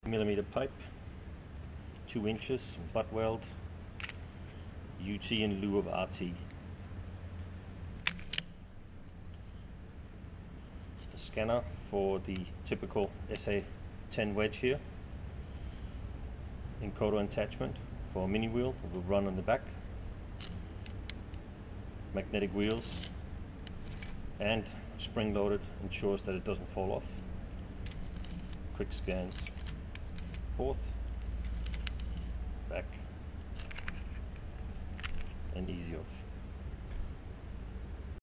millimeter pipe, 2 inches, butt weld, UT in lieu of RT. The scanner for the typical SA10 wedge here. Encoder attachment for a mini wheel that will run on the back. Magnetic wheels, and spring loaded, ensures that it doesn't fall off. Quick scans, forth, back, and easy off.